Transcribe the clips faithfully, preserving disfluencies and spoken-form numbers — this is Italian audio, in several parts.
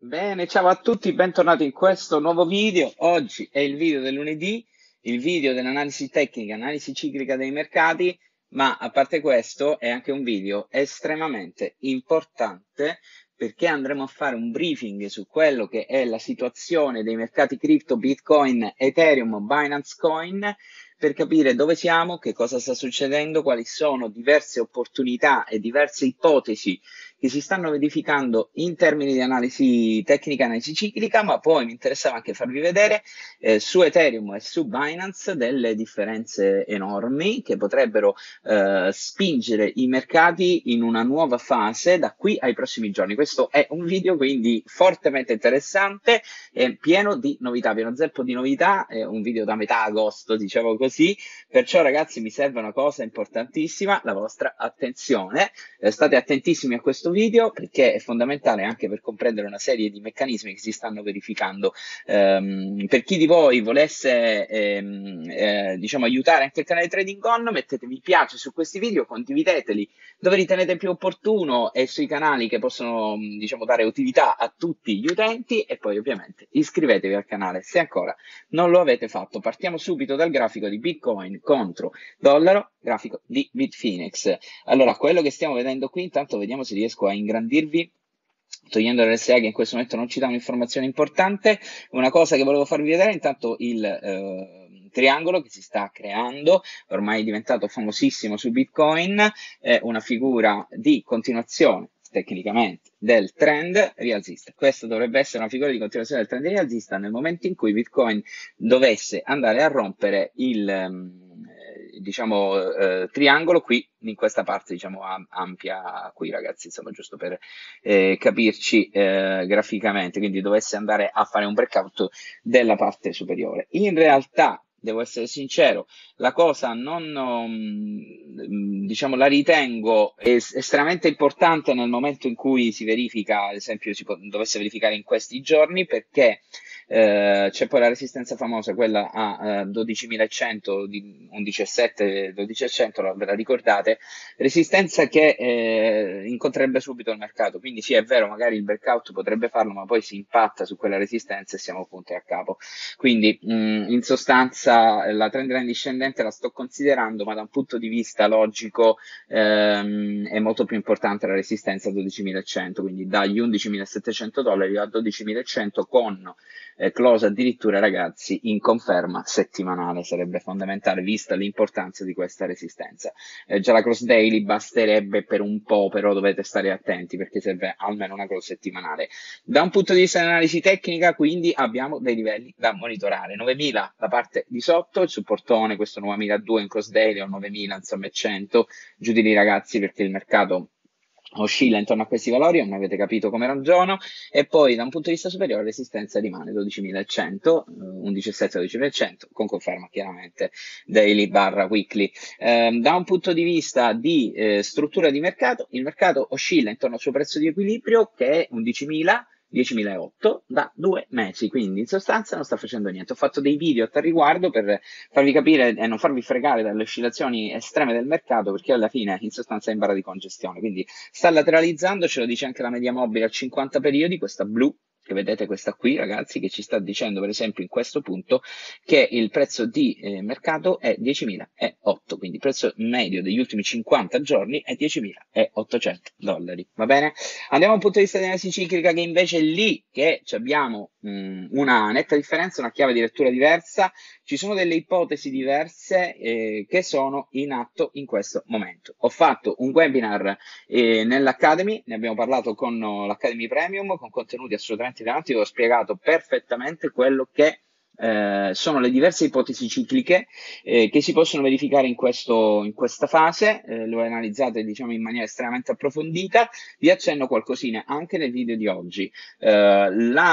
Bene, ciao a tutti, bentornati in questo nuovo video. Oggi è il video del lunedì, il video dell'analisi tecnica, analisi ciclica dei mercati, ma a parte questo è anche un video estremamente importante perché andremo a fare un briefing su quello che è la situazione dei mercati cripto, Bitcoin, Ethereum, Binance Coin, per capire dove siamo, che cosa sta succedendo, quali sono diverse opportunità e diverse ipotesi che si stanno verificando in termini di analisi tecnica, analisi ciclica, ma poi mi interessava anche farvi vedere eh, su Ethereum e su Binance delle differenze enormi che potrebbero eh, spingere i mercati in una nuova fase da qui ai prossimi giorni. Questo è un video quindi fortemente interessante e pieno di novità, pieno zeppo di novità, è un video da metà agosto, diciamo così, perciò ragazzi mi serve una cosa importantissima, la vostra attenzione. Eh, state attentissimi a questo video perché è fondamentale anche per comprendere una serie di meccanismi che si stanno verificando. Um, per chi di voi volesse ehm, eh, diciamo aiutare anche il canale Trading On, mettete mi piace su questi video, condivideteli dove ritenete più opportuno e sui canali che possono diciamo dare utilità a tutti gli utenti, e poi ovviamente iscrivetevi al canale se ancora non lo avete fatto. Partiamo subito dal grafico di Bitcoin contro dollaro, grafico di Bitfinex. Allora, quello che stiamo vedendo qui, intanto vediamo se riesco a ingrandirvi, togliendo l'R S A che in questo momento non ci dà un'informazione importante. Una cosa che volevo farvi vedere, intanto il eh, triangolo che si sta creando, ormai è diventato famosissimo su Bitcoin, è una figura di continuazione tecnicamente del trend rialzista. Questa dovrebbe essere una figura di continuazione del trend rialzista nel momento in cui Bitcoin dovesse andare a rompere il um, diciamo eh, triangolo qui in questa parte diciamo ampia qui, ragazzi, insomma, giusto per eh, capirci eh, graficamente, quindi dovesse andare a fare un breakout della parte superiore. In realtà, devo essere sincero, la cosa non, um, diciamo, la ritengo es estremamente importante nel momento in cui si verifica, ad esempio, si dovesse verificare in questi giorni, perché eh, c'è poi la resistenza famosa, quella a uh, dodicimilacento, di undici virgola sette, dodici virgola cento, ve la ricordate? Resistenza che eh, incontrerebbe subito il mercato, quindi sì, è vero, magari il breakout potrebbe farlo, ma poi si impatta su quella resistenza e siamo punti a capo. Quindi mh, in sostanza la trend line discendente la sto considerando, ma da un punto di vista logico ehm, è molto più importante la resistenza a dodicimilacento, quindi dagli undicimilasettecento dollari a dodicimilacento con eh, close addirittura, ragazzi, in conferma settimanale, sarebbe fondamentale vista l'importanza di questa resistenza. Eh, già la cross daily basterebbe per un po', però dovete stare attenti perché serve almeno una cross settimanale. Da un punto di vista di analisi tecnica, quindi, abbiamo dei livelli da monitorare. novemila la parte di sotto, il supportone, questo novemiladuecento in cross daily o novemila, insomma, cento, giù di lì, ragazzi, perché il mercato oscilla intorno a questi valori, non avete capito come ragiono, e poi da un punto di vista superiore la resistenza rimane dodicimilacento, undici virgola sette, dodicimilacento, con conferma chiaramente daily barra weekly. Eh, da un punto di vista di eh, struttura di mercato, il mercato oscilla intorno al suo prezzo di equilibrio che è undicimila, diecimilaotto da due mesi, quindi in sostanza non sta facendo niente. Ho fatto dei video a riguardo per farvi capire e non farvi fregare dalle oscillazioni estreme del mercato, perché alla fine in sostanza è in barra di congestione, quindi sta lateralizzando, ce lo dice anche la media mobile a cinquanta periodi, questa blu che vedete, questa qui, ragazzi, che ci sta dicendo per esempio in questo punto che il prezzo di eh, mercato è diecimilaotto, quindi il prezzo medio degli ultimi cinquanta giorni è diecimilaottocento dollari, va bene? Andiamo a un punto di vista di analisi ciclica, che invece è lì che abbiamo mh, una netta differenza, una chiave di lettura diversa. Ci sono delle ipotesi diverse eh, che sono in atto in questo momento. Ho fatto un webinar eh, nell'Academy, ne abbiamo parlato con l'Academy Premium, con contenuti assolutamente rilevanti, dove ho spiegato perfettamente quello che Eh, sono le diverse ipotesi cicliche eh, che si possono verificare in, questo, in questa fase, eh, le ho analizzate diciamo in maniera estremamente approfondita, vi accenno qualcosina anche nel video di oggi. Eh,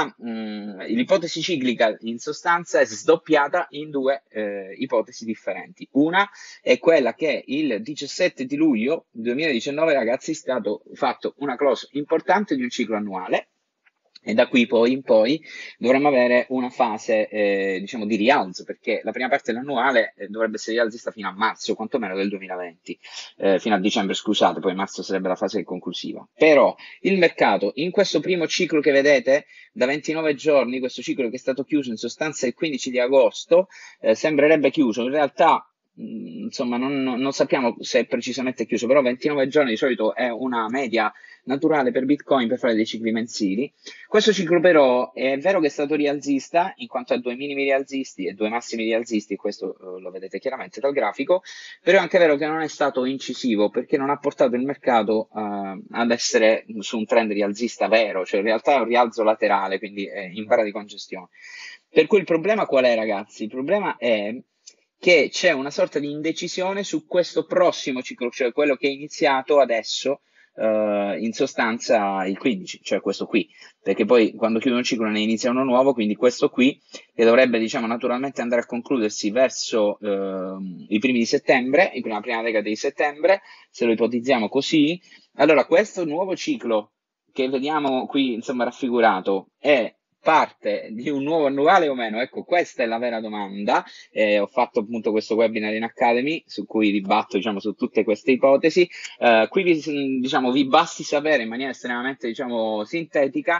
l'ipotesi ciclica in sostanza è sdoppiata in due eh, ipotesi differenti. Una è quella che il diciassette di luglio duemiladiciannove, ragazzi, è stato fatto una close importante di un ciclo annuale, E da qui poi in poi dovremmo avere una fase, eh, diciamo, di rialzo, perché la prima parte dell'annuale eh, dovrebbe essere rialzista fino a marzo, quantomeno del duemilaventi, eh, fino a dicembre, scusate, poi marzo sarebbe la fase conclusiva. Però il mercato, in questo primo ciclo che vedete, da ventinove giorni, questo ciclo che è stato chiuso in sostanza il quindici di agosto, eh, sembrerebbe chiuso, in realtà mh, insomma non, non sappiamo se è precisamente chiuso, però ventinove giorni di solito è una media naturale per Bitcoin per fare dei cicli mensili. Questo ciclo però è vero che è stato rialzista in quanto ha due minimi rialzisti e due massimi rialzisti, questo eh, lo vedete chiaramente dal grafico, però è anche vero che non è stato incisivo perché non ha portato il mercato eh, ad essere su un trend rialzista vero, cioè in realtà è un rialzo laterale, quindi è in bara di congestione. Per cui il problema qual è, ragazzi? Il problema è che c'è una sorta di indecisione su questo prossimo ciclo, cioè quello che è iniziato adesso, eh, in sostanza il quindici, cioè questo qui, perché poi quando chiude un ciclo ne inizia uno nuovo, quindi questo qui, che dovrebbe diciamo naturalmente andare a concludersi verso eh, i primi di settembre, in prima, prima decade di settembre, se lo ipotizziamo così, allora questo nuovo ciclo che vediamo qui insomma raffigurato è parte di un nuovo annuale o meno? Ecco, questa è la vera domanda. Eh, ho fatto appunto questo webinar in Academy su cui dibatto diciamo, su tutte queste ipotesi. Eh, qui vi, diciamo, vi basti sapere in maniera estremamente diciamo, sintetica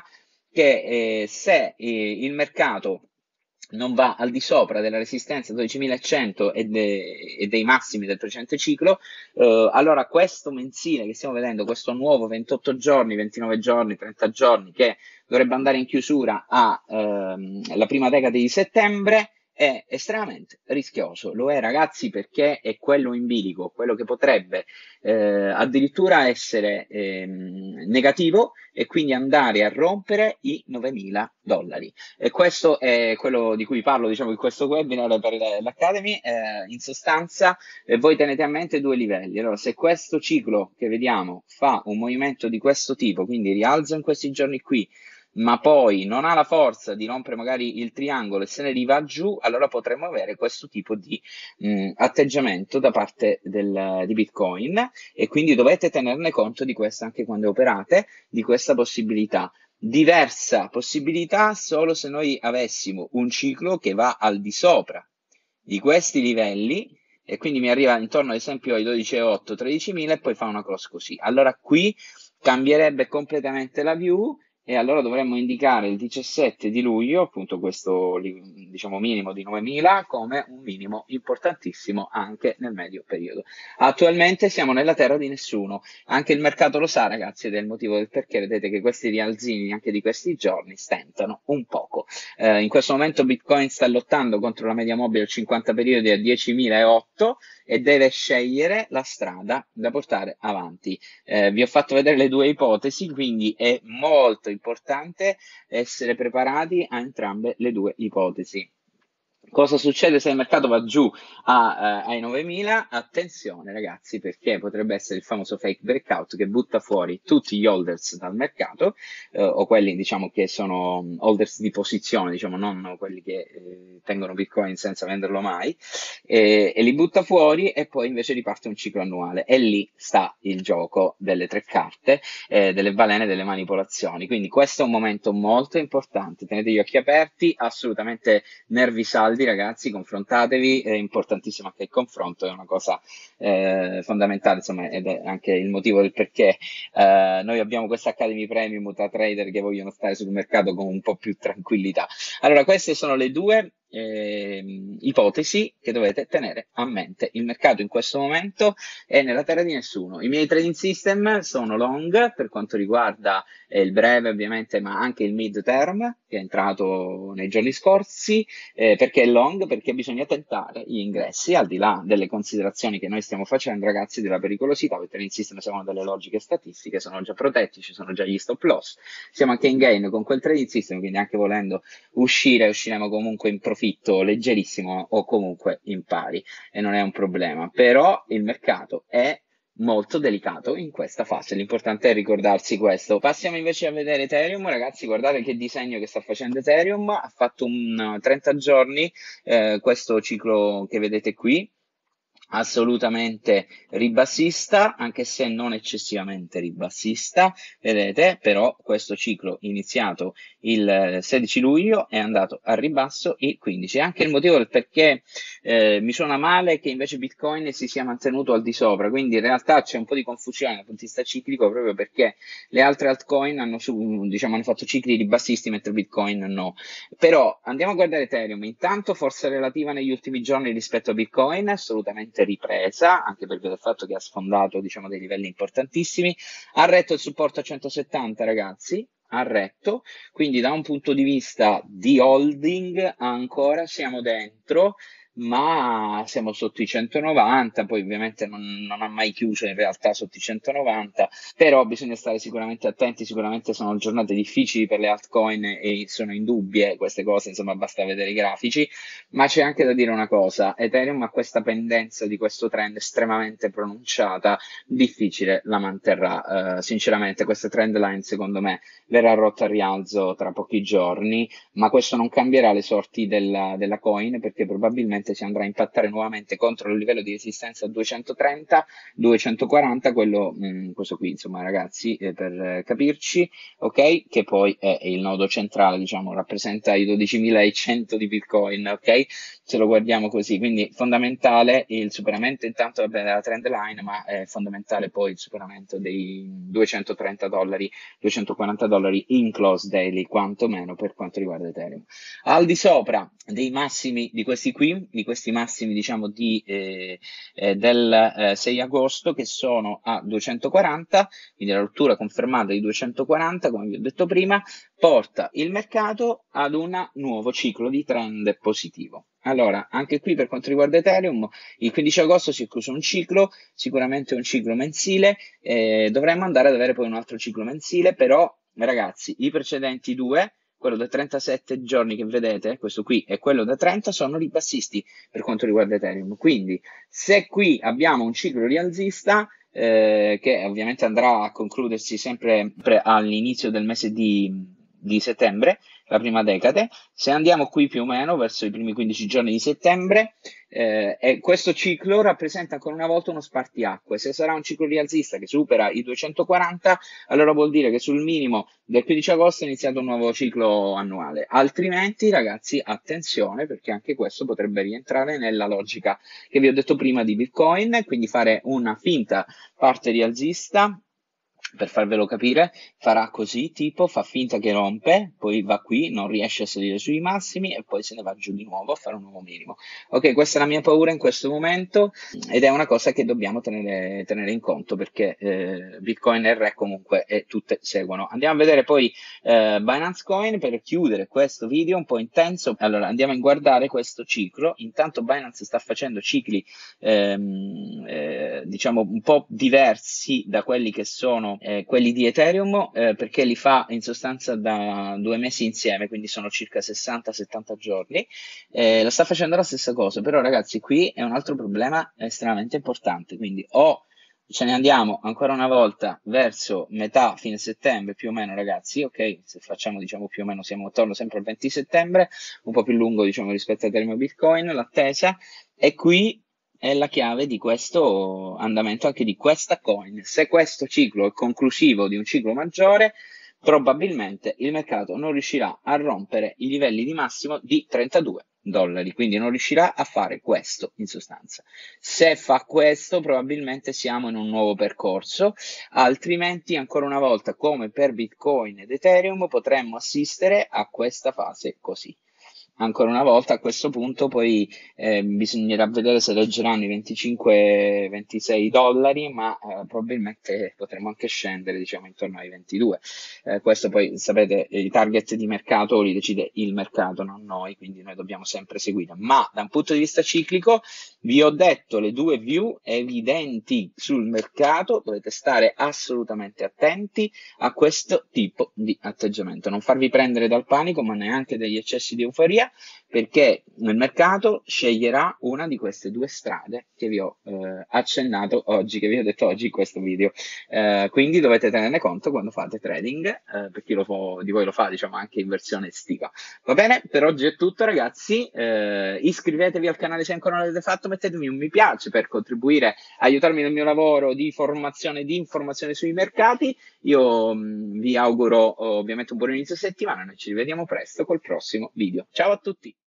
che eh, se eh, il mercato non va al di sopra della resistenza dodicimilacento e, de, e dei massimi del precedente ciclo, eh, allora questo mensile che stiamo vedendo, questo nuovo ventotto giorni, ventinove giorni, trenta giorni che dovrebbe andare in chiusura alla ehm, prima decade di settembre, è estremamente rischioso. Lo è, ragazzi, perché è quello in bilico, quello che potrebbe eh, addirittura essere ehm, negativo e quindi andare a rompere i novemila dollari. E questo è quello di cui parlo, diciamo, in questo webinar per l'Academy. Eh, in sostanza, eh, voi tenete a mente due livelli. Allora, se questo ciclo che vediamo fa un movimento di questo tipo, quindi rialzo in questi giorni qui, ma poi non ha la forza di rompere magari il triangolo e se ne riva giù, allora potremmo avere questo tipo di mh, atteggiamento da parte del, di Bitcoin e quindi dovete tenerne conto di questo anche quando operate, di questa possibilità. Diversa possibilità solo se noi avessimo un ciclo che va al di sopra di questi livelli e quindi mi arriva intorno ad esempio ai dodici virgola otto tredicimila e poi fa una cross così. Allora qui cambierebbe completamente la view e allora dovremmo indicare il diciassette di luglio, appunto questo diciamo minimo di novemila, come un minimo importantissimo anche nel medio periodo. Attualmente siamo nella terra di nessuno, anche il mercato lo sa ragazzi ed è il motivo del perché vedete che questi rialzini anche di questi giorni stentano un poco. Eh, in questo momento Bitcoin sta lottando contro la media mobile cinquanta periodi a diecimilaotto e deve scegliere la strada da portare avanti. Eh, vi ho fatto vedere le due ipotesi, quindi è molto importante essere preparati a entrambe le due ipotesi. Cosa succede se il mercato va giù a, eh, ai novemila? Attenzione ragazzi, perché potrebbe essere il famoso fake breakout che butta fuori tutti gli holders dal mercato, eh, o quelli diciamo che sono holders di posizione, diciamo non quelli che eh, tengono Bitcoin senza venderlo mai, e, e li butta fuori e poi invece riparte un ciclo annuale. E lì sta il gioco delle tre carte, eh, delle balene, delle manipolazioni. Quindi questo è un momento molto importante, tenete gli occhi aperti, assolutamente nervi saldi ragazzi, confrontatevi, è importantissimo anche il confronto, è una cosa eh, fondamentale, insomma, ed è anche il motivo del perché eh, noi abbiamo questa Academy Premium tra trader che vogliono stare sul mercato con un po' più tranquillità. Allora, queste sono le due eh, ipotesi che dovete tenere a mente. Il mercato in questo momento è nella terra di nessuno. I miei trading system sono long per quanto riguarda eh, il breve ovviamente, ma anche il mid term che è entrato nei giorni scorsi. Eh, perché è long? Perché bisogna tentare gli ingressi, al di là delle considerazioni che noi stiamo facendo, ragazzi, della pericolosità, perché trading system secondo delle logiche statistiche, sono già protetti, ci sono già gli stop loss, siamo anche in gain con quel trading system, quindi anche volendo uscire, usciremo comunque in profitto leggerissimo o comunque in pari, e non è un problema, però il mercato è molto delicato in questa fase, l'importante è ricordarsi questo. Passiamo invece a vedere Ethereum, ragazzi, guardate che disegno che sta facendo Ethereum, ha fatto un trenta giorni, eh, questo ciclo che vedete qui, assolutamente ribassista, anche se non eccessivamente ribassista, vedete, però questo ciclo iniziato il sedici luglio è andato a ribasso il quindici. È anche il motivo del perché eh, mi suona male che invece Bitcoin si sia mantenuto al di sopra, quindi in realtà c'è un po' di confusione dal punto di vista ciclico proprio perché le altre altcoin hanno, su, diciamo, hanno fatto cicli ribassisti mentre Bitcoin no. Però andiamo a guardare Ethereum, intanto forza relativa negli ultimi giorni rispetto a Bitcoin, assolutamente ripresa, anche per il fatto che ha sfondato, diciamo, dei livelli importantissimi, ha retto il supporto a centosettanta, ragazzi, ha retto, quindi da un punto di vista di holding ancora siamo dentro, ma siamo sotto i centonovanta, poi ovviamente non, non ha mai chiuso in realtà sotto i centonovanta, però bisogna stare sicuramente attenti, sicuramente sono giornate difficili per le altcoin e sono indubbie queste cose, insomma basta vedere i grafici, ma c'è anche da dire una cosa, Ethereum ha questa pendenza di questo trend estremamente pronunciata, difficile la manterrà, eh, sinceramente questa trend line secondo me verrà rotta a rialzo tra pochi giorni, ma questo non cambierà le sorti della, della coin perché probabilmente si andrà a impattare nuovamente contro il livello di resistenza duecentotrenta, duecentoquaranta, quello, mh, questo qui insomma ragazzi, eh, per capirci, ok? Che poi è il nodo centrale, diciamo, rappresenta i dodicimilacento di Bitcoin, ok? Se lo guardiamo così, quindi fondamentale il superamento intanto vabbè, della trend line, ma è fondamentale poi il superamento dei duecentotrenta dollari, duecentoquaranta dollari in close daily, quantomeno per quanto riguarda Ethereum. Al di sopra dei massimi di questi qui, di questi massimi diciamo di, eh, eh, del eh, sei agosto che sono a duecentoquaranta, quindi la rottura confermata di duecentoquaranta, come vi ho detto prima, porta il mercato ad un nuovo ciclo di trend positivo. Allora, anche qui per quanto riguarda Ethereum, il quindici agosto si è chiuso un ciclo, sicuramente un ciclo mensile, eh, dovremmo andare ad avere poi un altro ciclo mensile, però ragazzi, i precedenti due, quello da trentasette giorni che vedete, questo qui e quello da trenta, sono ribassisti per quanto riguarda Ethereum. Quindi, se qui abbiamo un ciclo rialzista, eh, che ovviamente andrà a concludersi sempre all'inizio del mese di, di settembre, la prima decade, se andiamo qui più o meno verso i primi quindici giorni di settembre, eh, e questo ciclo rappresenta ancora una volta uno spartiacque. Se sarà un ciclo rialzista che supera i duecentoquaranta, allora vuol dire che sul minimo del quindici agosto è iniziato un nuovo ciclo annuale. Altrimenti, ragazzi, attenzione, perché anche questo potrebbe rientrare nella logica che vi ho detto prima di Bitcoin, quindi fare una finta parte rialzista. Per farvelo capire, farà così, tipo, fa finta che rompe, poi va qui, non riesce a salire sui massimi e poi se ne va giù di nuovo a fare un nuovo minimo. Ok, questa è la mia paura in questo momento ed è una cosa che dobbiamo tenere, tenere in conto perché eh, Bitcoin e il re comunque e tutte seguono. Andiamo a vedere poi eh, Binance Coin per chiudere questo video un po' intenso. Allora, andiamo a guardare questo ciclo. Intanto Binance sta facendo cicli ehm, eh, diciamo un po' diversi da quelli che sono eh, quelli di Ethereum, eh, perché li fa in sostanza da due mesi insieme, quindi sono circa sessanta settanta giorni. Eh, lo sta facendo la stessa cosa, però ragazzi qui è un altro problema estremamente importante, quindi o ce ne andiamo ancora una volta verso metà, fine settembre più o meno ragazzi, ok? Se facciamo diciamo più o meno siamo attorno sempre al venti settembre, un po' più lungo diciamo rispetto a Ethereum e Bitcoin, l'attesa, e qui è la chiave di questo andamento, anche di questa coin. Se questo ciclo è conclusivo di un ciclo maggiore, probabilmente il mercato non riuscirà a rompere i livelli di massimo di trentadue dollari, quindi non riuscirà a fare questo in sostanza. Se fa questo, probabilmente siamo in un nuovo percorso, altrimenti, ancora una volta, come per Bitcoin ed Ethereum, potremmo assistere a questa fase così. Ancora una volta a questo punto poi eh, bisognerà vedere se reggeranno i venticinque ventisei dollari, ma eh, probabilmente potremo anche scendere diciamo intorno ai ventidue. Eh, questo poi sapete i target di mercato li decide il mercato, non noi, quindi noi dobbiamo sempre seguire. Ma da un punto di vista ciclico vi ho detto le due view evidenti sul mercato, dovete stare assolutamente attenti a questo tipo di atteggiamento, non farvi prendere dal panico ma neanche dagli eccessi di euforia. strategia, perché il mercato sceglierà una di queste due strade che vi ho eh, accennato oggi, che vi ho detto oggi in questo video. Eh, quindi dovete tenerne conto quando fate trading, eh, per chi lo fa, di voi lo fa, diciamo, anche in versione estiva. Va bene? Per oggi è tutto, ragazzi. Eh, iscrivetevi al canale se ancora non l'avete fatto, mettetemi un mi piace per contribuire, aiutarmi nel mio lavoro di formazione e di informazione sui mercati. Io mh, vi auguro ovviamente un buon inizio settimana, noi ci rivediamo presto col prossimo video. Ciao a tutti!